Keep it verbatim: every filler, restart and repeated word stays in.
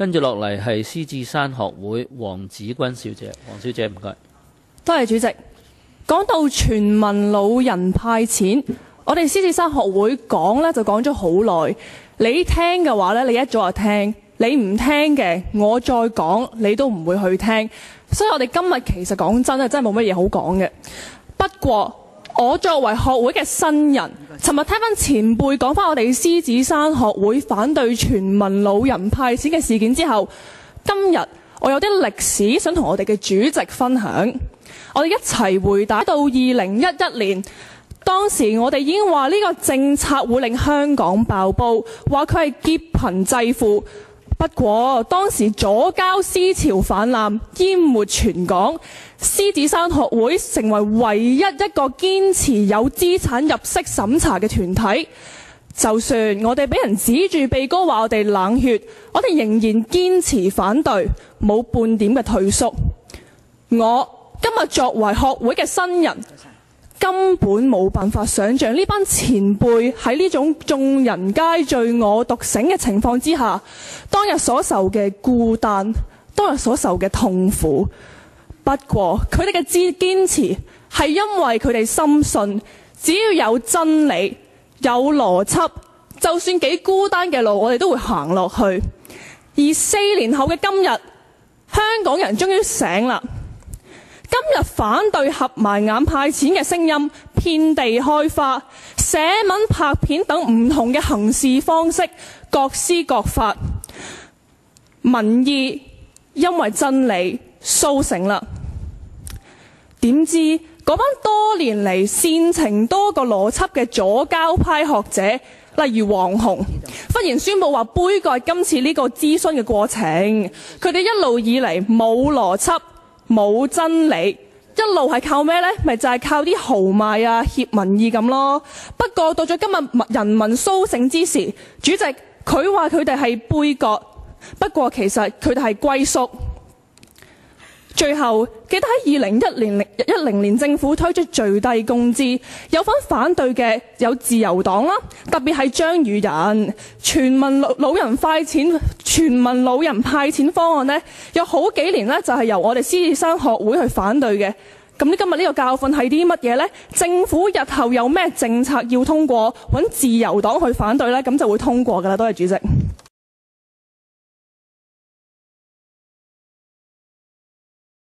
跟住落嚟係獅子山學會黃子君小姐，黃小姐唔該。 多謝主席。講到全民老人派錢，我哋獅子山學會講咧就講咗好耐。你聽嘅話咧，你一早就聽；你唔聽嘅，我再講，你都唔會去聽。所以我哋今日其實講真啊，真係冇乜嘢好講嘅。不過我作為學會嘅新人，尋日聽翻前輩講翻我哋獅子山學會反對全民老人派錢嘅事件之後，今日我有啲歷史想同我哋嘅主席分享。我哋一齊回帶到二零一一年，當時我哋已經話呢個政策會令香港爆煲，話佢係劫貧濟富。不過當時左膠思潮泛濫，淹沒全港，獅子山學會成為唯一一個堅持有資產入息審查嘅團體。就算我哋俾人指住鼻哥話我哋冷血，我哋仍然堅持反對，冇半點嘅退縮。我今日作為學會嘅新人，根本冇辦法想像呢班前輩喺呢種眾人皆醉我獨醒嘅情況之下，當日所受嘅孤單，當日所受嘅痛苦。不過佢哋嘅堅堅持係因為佢哋深信，只要有真理、有邏輯，就算幾孤單嘅路，我哋都會行落去。而四年後嘅今日，香港人終於醒啦。今日反對合埋眼派錢嘅聲音遍地開花，寫文拍片等唔同嘅行事方式各施各法，民意因為真理甦醒啦。點知嗰班多年嚟煽情多個邏輯嘅左膠派學者，例如黃洪，忽然宣布話杯葛今次呢個諮詢嘅過程。佢哋一路以嚟冇邏輯冇真理，一路係靠咩呢？咪就係靠啲豪邁啊、挾民意咁咯。不過到咗今日人民甦醒之時，主席佢話佢哋係杯葛，不過其實佢哋係歸宿。最後記得喺二零一零一零年政府推出最低工資，有份反對嘅有自由黨啦，特別係張宇人。全民老人派錢全民老人派錢方案呢，有好幾年呢就係由我哋獅子山學會去反對嘅。咁今日呢個教訓係啲乜嘢呢？政府日後有咩政策要通過，揾自由黨去反對呢，咁就會通過㗎啦。多謝主席。